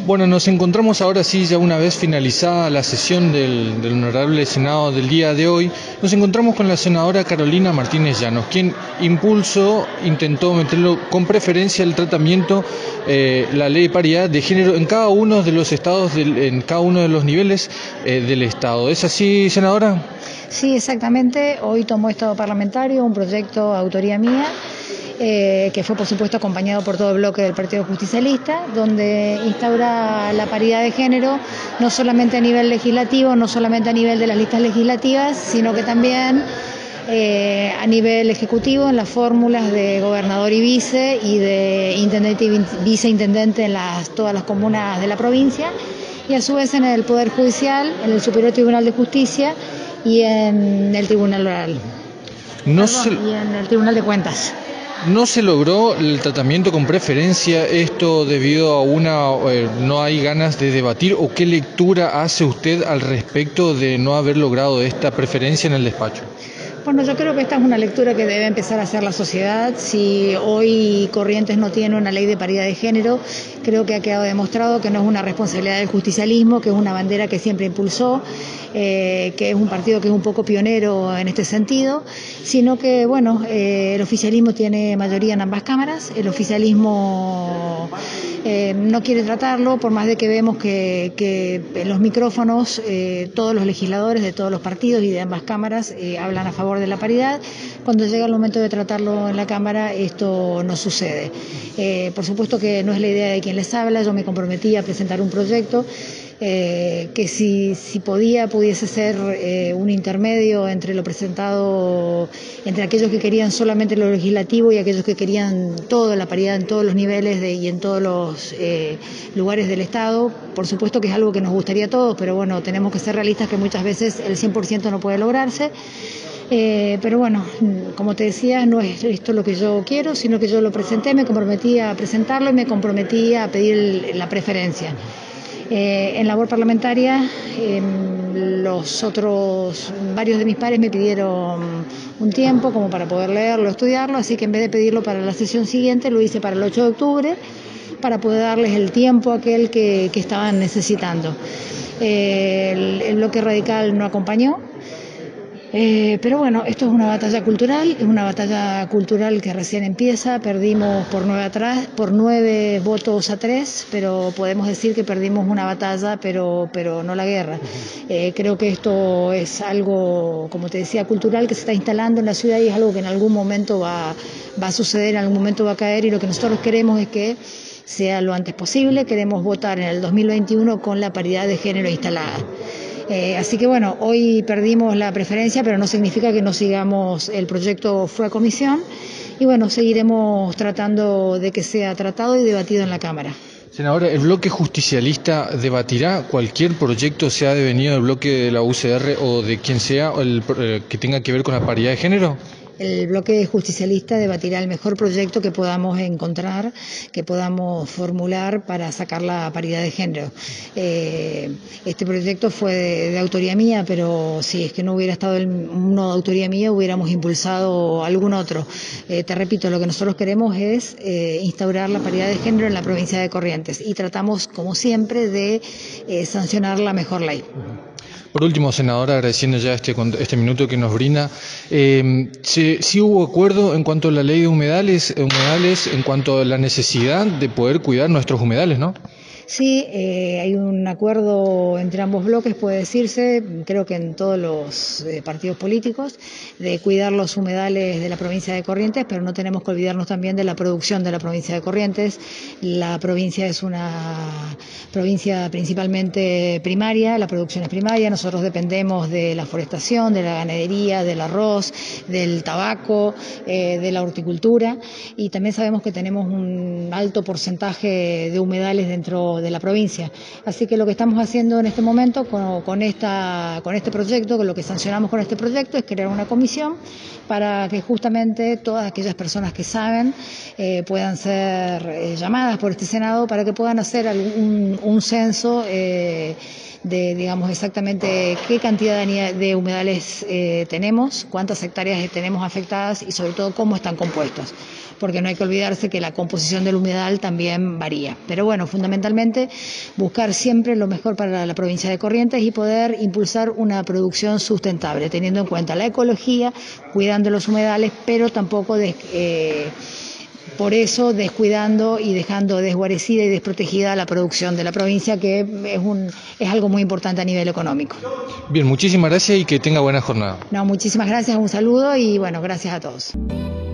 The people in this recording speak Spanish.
Bueno, nos encontramos ahora sí, ya una vez finalizada la sesión del Honorable Senado del día de hoy, nos encontramos con la senadora Carolina Martínez Llanos, quien intentó meterlo con preferencia el tratamiento, la ley de paridad de género en cada uno de los estados, en cada uno de los niveles del estado. ¿Es así, senadora? Sí, exactamente. Hoy tomó Estado Parlamentario un proyecto de autoría mía, que fue por supuesto acompañado por todo el bloque del Partido Justicialista, donde instaura la paridad de género no solamente a nivel legislativo, no solamente a nivel de las listas legislativas, sino que también a nivel ejecutivo en las fórmulas de gobernador y vice y de intendente y viceintendente en todas las comunas de la provincia, y a su vez en el Poder Judicial, en el Superior Tribunal de Justicia y en el Tribunal Oral. Y en el Tribunal de Cuentas. ¿No se logró el tratamiento con preferencia esto debido a no hay ganas de debatir, o qué lectura hace usted al respecto de no haber logrado esta preferencia en el despacho? Bueno, yo creo que esta es una lectura que debe empezar a hacer la sociedad. Si hoy Corrientes no tiene una ley de paridad de género, creo que ha quedado demostrado que no es una responsabilidad del justicialismo, que es una bandera que siempre impulsó, que es un partido que es un poco pionero en este sentido, sino que, bueno, el oficialismo tiene mayoría en ambas cámaras, el oficialismo no quiere tratarlo, por más de que vemos que en los micrófonos todos los legisladores de todos los partidos y de ambas cámaras hablan a favor de la paridad. Cuando llega el momento de tratarlo en la Cámara, esto no sucede. Por supuesto que no es la idea de quien les habla. Yo me comprometí a presentar un proyecto que si pudiese ser un intermedio entre lo presentado, entre aquellos que querían solamente lo legislativo y aquellos que querían toda la paridad en todos los niveles y en todos los lugares del Estado. Por supuesto que es algo que nos gustaría a todos, pero bueno, tenemos que ser realistas que muchas veces el 100% no puede lograrse. Pero bueno, como te decía, no es esto lo que yo quiero, sino que yo lo presenté, me comprometí a presentarlo y me comprometí a pedir la preferencia. En labor parlamentaria, varios de mis pares me pidieron un tiempo como para poder leerlo, estudiarlo, así que en vez de pedirlo para la sesión siguiente, lo hice para el 8 de octubre, para poder darles el tiempo aquel que estaban necesitando. El bloque radical no acompañó. Pero bueno, esto es una batalla cultural que recién empieza. Perdimos por 9 votos a 3, pero podemos decir que perdimos una batalla, pero no la guerra. Creo que esto es algo, como te decía, cultural, que se está instalando en la ciudad, y es algo que en algún momento va a suceder, en algún momento va a caer, y lo que nosotros queremos es que sea lo antes posible. Queremos votar en el 2021 con la paridad de género instalada. Así que bueno, hoy perdimos la preferencia, pero no significa que no sigamos. El proyecto fue a comisión y bueno, seguiremos tratando de que sea tratado y debatido en la Cámara. Senadora, ¿el bloque justicialista debatirá cualquier proyecto, sea devenido del bloque de la UCR o de quien sea, que tenga que ver con la paridad de género? El bloque justicialista debatirá el mejor proyecto que podamos encontrar, que podamos formular para sacar la paridad de género. Este proyecto fue de autoría mía, pero si es que no hubiera estado uno de autoría mía, hubiéramos impulsado algún otro. Te repito, lo que nosotros queremos es instaurar la paridad de género en la provincia de Corrientes, y tratamos, como siempre, de sancionar la mejor ley. Por último, senadora, agradeciendo ya este minuto que nos brinda, sí hubo acuerdo en cuanto a la ley de humedales, en cuanto a la necesidad de poder cuidar nuestros humedales, ¿no? Sí, hay un acuerdo entre ambos bloques, puede decirse, creo que en todos los partidos políticos, de cuidar los humedales de la provincia de Corrientes, pero no tenemos que olvidarnos también de la producción de la provincia de Corrientes. La provincia es una provincia principalmente primaria, la producción es primaria, nosotros dependemos de la forestación, de la ganadería, del arroz, del tabaco, de la horticultura, y también sabemos que tenemos un alto porcentaje de humedales dentro de la provincia. Así que lo que estamos haciendo en este momento con este proyecto, con lo que sancionamos con este proyecto, es crear una comisión para que justamente todas aquellas personas que saben puedan ser llamadas por este Senado para que puedan hacer un censo de, digamos, exactamente qué cantidad de humedales tenemos, cuántas hectáreas tenemos afectadas y sobre todo cómo están compuestos, porque no hay que olvidarse que la composición del humedal también varía. Pero bueno, fundamentalmente permanente, buscar siempre lo mejor para la provincia de Corrientes y poder impulsar una producción sustentable, teniendo en cuenta la ecología, cuidando los humedales, pero tampoco por eso descuidando y dejando desguarecida y desprotegida la producción de la provincia, que es algo muy importante a nivel económico. Bien, muchísimas gracias y que tenga buena jornada. No, muchísimas gracias, un saludo y bueno, gracias a todos.